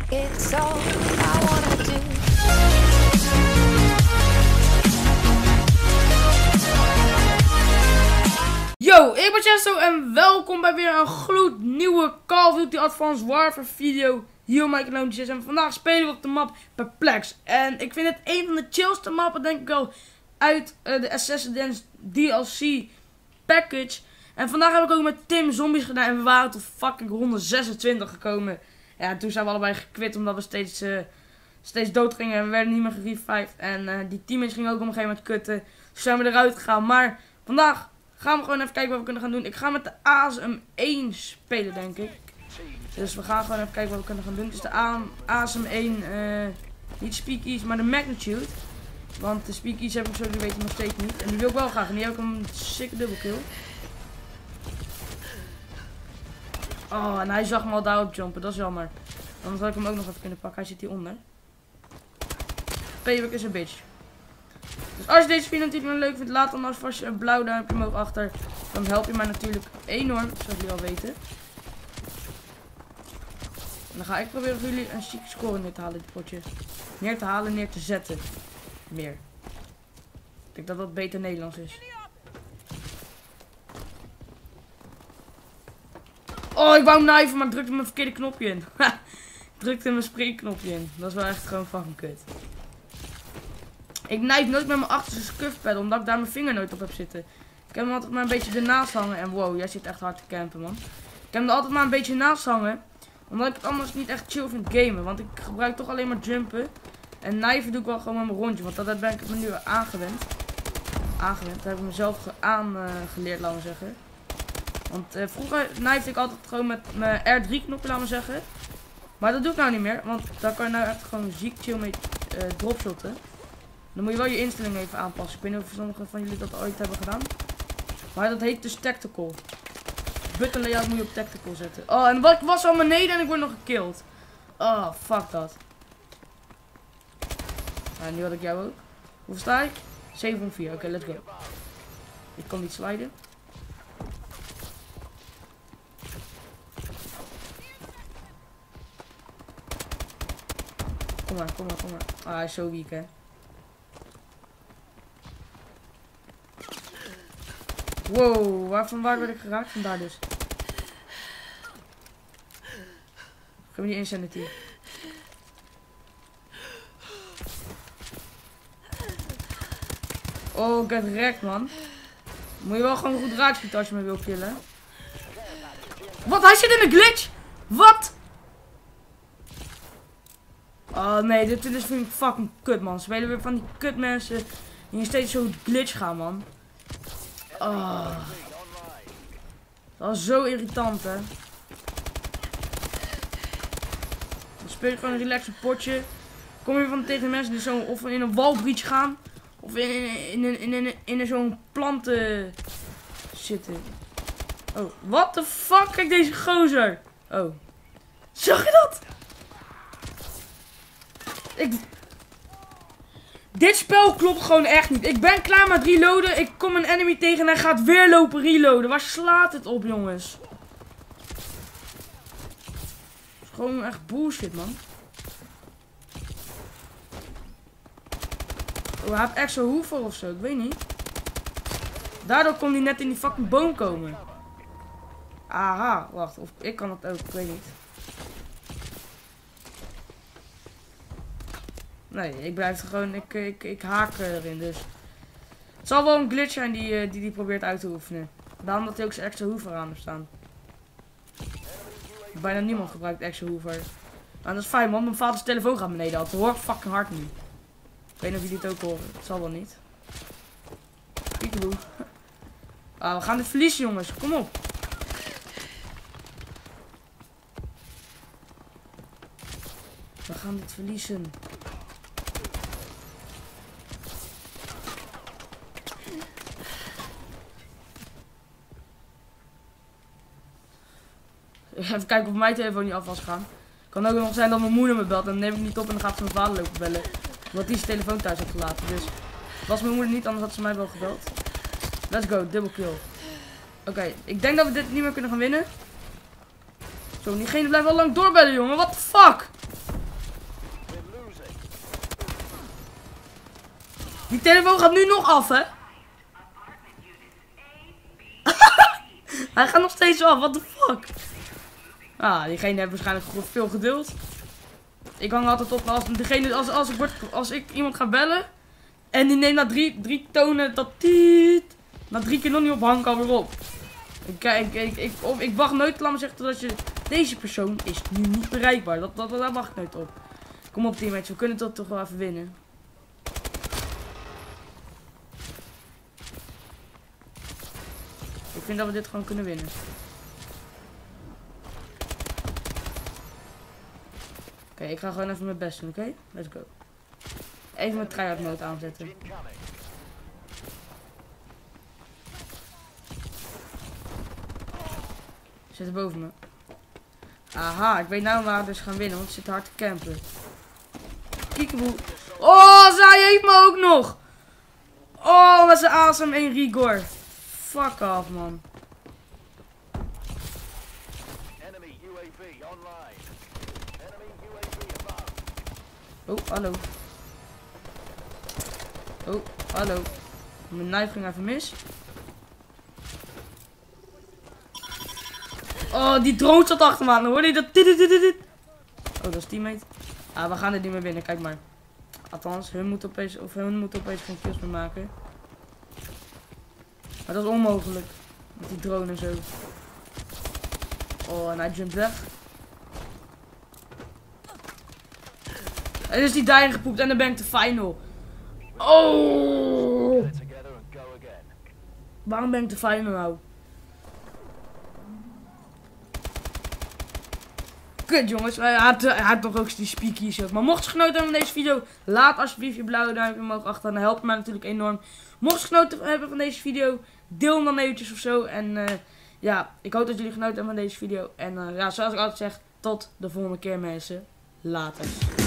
It's all I wanna do. Yo, ik ben Chesto en welkom bij weer een gloednieuwe Call of Duty Advanced Warfare video hier op mijn kanaal. En vandaag spelen we op de map Perplex. En ik vind het een van de chillste mappen, denk ik wel, uit de Assassin's DLC package. En vandaag heb ik ook met Tim zombies gedaan en we waren tot fucking ronde 26 gekomen. Ja, toen zijn we allebei gequit omdat we steeds dood gingen en we werden niet meer gerevived. En die teammates gingen ook op een gegeven moment kutten. Dus zijn we eruit gegaan. Maar vandaag gaan we gewoon even kijken wat we kunnen gaan doen. Ik ga met de ASM-1 spelen, denk ik. Dus we gaan gewoon even kijken wat we kunnen gaan doen. Het is de ASM-1, niet Speakeasy, maar de Magnitude. Want de Speakeasy heb ik zo, die weet ik nog steeds niet. En die wil ik wel graag. En die heb ik een sick dubbelkill. Oh, en hij zag me al daarop jumpen. Dat is jammer. Anders had ik hem ook nog even kunnen pakken. Hij zit hieronder. Payback is een bitch. Dus als je deze video natuurlijk leuk vindt, laat dan alvast een blauw duimpje omhoog achter. Dan help je mij natuurlijk enorm, zoals jullie al weten. En dan ga ik proberen voor jullie een chique score neer te halen, dit potje. Neer te halen, neer te zetten. Meer. Ik denk dat dat beter Nederlands is. Oh, ik wou kniven, maar ik drukte mijn verkeerde knopje in. Ik drukte mijn spreekknopje in. Dat is wel echt gewoon fucking kut. Ik knife nooit met mijn achterste scuffpedal, omdat ik daar mijn vinger nooit op heb zitten. Ik heb hem altijd maar een beetje ernaast hangen. En wow, jij zit echt hard te campen, man. Ik heb hem er altijd maar een beetje naast hangen. Omdat ik het anders niet echt chill vind gamen. Want ik gebruik toch alleen maar jumpen. En knifen doe ik wel gewoon met mijn rondje. Want dat ben ik me nu aangewend. Dat heb ik mezelf aangeleerd, laten we zeggen. Want vroeger knifte ik altijd gewoon met mijn R3 knopje, laten we zeggen. Maar dat doe ik nou niet meer. Want daar kan je nou echt gewoon ziek chill mee dropshotten. Dan moet je wel je instellingen even aanpassen. Ik weet niet of sommigen van jullie dat ooit hebben gedaan. Maar dat heet dus tactical. Button layout moet je op tactical zetten. Oh, en ik was al beneden en ik word nog gekilled. Oh, fuck dat. Nou, nu had ik jou ook. Hoeveel sta ik? 7-4. Oké, let's go. Ik kan niet sliden. Kom maar. Ah, hij is zo weak, hè. Wow, waar werd ik geraakt? Vandaar dus. Geef me die insanity. Oh, ik heb rekt, man. Moet je wel gewoon goed raakschieten als je me wil killen. Wat? Hij zit in een glitch? Wat? Oh nee, dit is vind ik fucking kut, man. Spelen weer van die kut mensen die steeds zo glitch gaan, man. Oh. Dat is zo irritant, hè. Dan speel je gewoon een relaxed potje. Kom je van tegen mensen die zo of in een walbreach gaan. Of in zo'n planten zitten. Oh, what the fuck? Kijk deze gozer. Oh. Zag je dat? Dit spel klopt gewoon echt niet. Ik ben klaar met reloaden. Ik kom een enemy tegen en hij gaat weer lopen reloaden. Waar slaat het op, jongens? Het is gewoon echt bullshit, man. Oh, hij heeft extra hoeven of zo. Ik weet niet. Daardoor kon hij net in die fucking boom komen. Aha, wacht. Of ik kan het ook. Ik weet niet. Nee, ik blijf er gewoon, ik haak erin, dus. Het zal wel een glitch zijn die probeert uit te oefenen. Daarom dat hij ook zijn extra hoever aan heeft staan. Bijna niemand gebruikt extra hoever. Nou, dat is fijn, man. Mijn vaders telefoon gaat beneden altijd. Hoor fucking hard nu. Ik weet niet of jullie het ook horen. Het zal wel niet. Peekaboo. Ah, we gaan dit verliezen, jongens. Kom op. We gaan dit verliezen. Even kijken of mijn telefoon niet af was gegaan. Kan ook nog zijn dat mijn moeder me belt. En dan neem ik niet op en dan gaat ze mijn vader lopen bellen. Omdat hij zijn telefoon thuis had gelaten. Dus was mijn moeder niet, anders had ze mij wel gebeld. Let's go, double kill. Oké, ik denk dat we dit niet meer kunnen gaan winnen. Zo, diegene blijft wel lang doorbellen, jongen. What the fuck? Die telefoon gaat nu nog af, hè? Hij gaat nog steeds af, what the fuck? Ah, diegene heeft waarschijnlijk veel geduld. Ik hang altijd op als ik iemand ga bellen. En die neemt na drie tonen dat tiet. Na 3 keer nog niet op, hang ik alweer op. Ik wacht nooit, laat me zeggen, totdat je... Deze persoon is nu niet bereikbaar. Daar wacht ik nooit op. Kom op teammates, we kunnen dat toch wel even winnen. Ik vind dat we dit gewoon kunnen winnen. Oké, ik ga gewoon even mijn best doen, oké? Let's go. Even mijn tryhard mode aanzetten. Zit er boven me. Aha, ik weet nou waar we dus gaan winnen, want ze zit hard te campen. Kiekeboe. Oh, zij heeft me ook nog! Oh, wat zijn awesome 1 Rigor. Fuck off, man. Oh, hallo. Oh, hallo. Mijn knife ging even mis. Oh, die drone zat achter me aan. Hoor je dat? Oh, dat is teammate. Ah, we gaan er niet meer binnen. Kijk maar. Althans, hun moeten opeens geen kills meer maken. Maar dat is onmogelijk. Met die drone en zo. Oh, en hij jumpt weg. En is die dying gepoept en dan ben ik de final. Oh! Waarom ben ik de final nou? Kut jongens, hij had toch ook die speakies ook. Maar mocht je genoten hebben van deze video, laat alsjeblieft je blauwe duimpje omhoog achter. Dan helpt mij natuurlijk enorm. Mocht je genoten hebben van deze video, deel hem dan eventjes of zo. En ja, ik hoop dat jullie genoten hebben van deze video. En ja, zoals ik altijd zeg, tot de volgende keer mensen. Later.